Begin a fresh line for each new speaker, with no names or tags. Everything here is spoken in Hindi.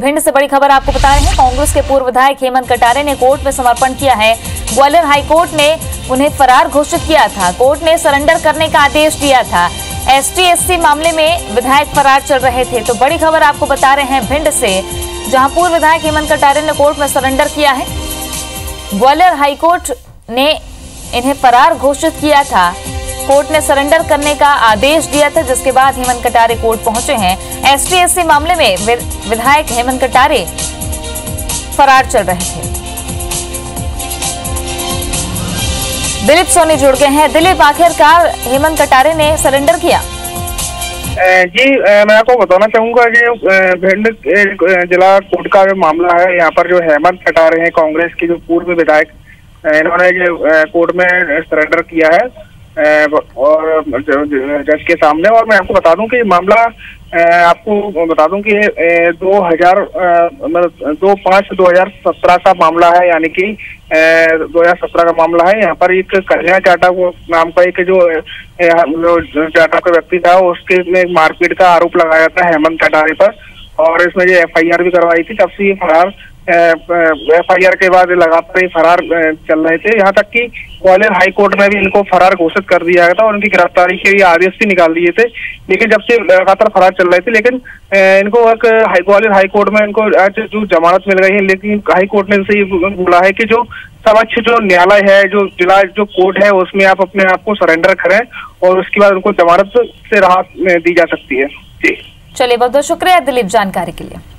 भिंड से बड़ी खबर आपको बता रहे हैं। कांग्रेस के पूर्व विधायक हेमंत कटारे ने कोर्ट में समर्पण किया है। ग्वालियर हाईकोर्ट ने उन्हें फरार घोषित किया था। कोर्ट ने सरेंडर करने का आदेश दिया था। ST-SC मामले में विधायक फरार चल रहे थे। तो बड़ी खबर आपको बता रहे हैं भिंड से, जहां पूर्व विधायक हेमंत कटारे ने कोर्ट में सरेंडर किया है। ग्वालियर हाईकोर्ट ने इन्हें फरार घोषित किया था। कोर्ट ने सरेंडर करने का आदेश दिया था, जिसके बाद हेमंत कटारे कोर्ट पहुंचे हैं। ST-SC मामले में विधायक हेमंत कटारे फरार चल रहे थे। दिलीप सोनी जुड़ गए हैं। दिलीप, आखिरकार हेमंत कटारे ने सरेंडर किया?
जी, मैं आपको बताना चाहूंगा कि भिंड जिला कोर्ट का जो मामला है, यहाँ पर जो हेमंत कटारे हैं, कांग्रेस के जो पूर्व विधायक, इन्होंने जो कोर्ट में सरेंडर किया है और जज के सामने। और मैं आपको बता दूं कि मामला आपको बता दूं कि 2/5/2017 का मामला है, यानी कि 2017 का मामला है। यहाँ पर एक कन्या चाटा नाम का एक जो चाटा का व्यक्ति था, उसके में मारपीट का आरोप लगाया था हेमंत कटारे पर, और इसमें जो FIR भी करवाई थी। तब से ये फरार, FIR के बाद लगातार ये फरार चल रहे थे। यहाँ तक कि ग्वालियर हाई कोर्ट में भी इनको फरार घोषित कर दिया गया था और उनकी गिरफ्तारी के लिए आदेश भी निकाल दिए थे। लेकिन जब से लगातार फरार चल रहे थे, लेकिन इनको ग्वालियर हाई कोर्ट में इनको आज जो जमानत मिल गई है। लेकिन हाई कोर्ट ने इनसे ये बोला है कि जो समक्ष जो न्यायालय है, जो जिला जो कोर्ट है, उसमें आप अपने आप को सरेंडर करें और उसके बाद उनको जमानत से राहत दी जा सकती है। जी
चलिए, बहुत बहुत शुक्रिया दिलीप जानकारी के लिए।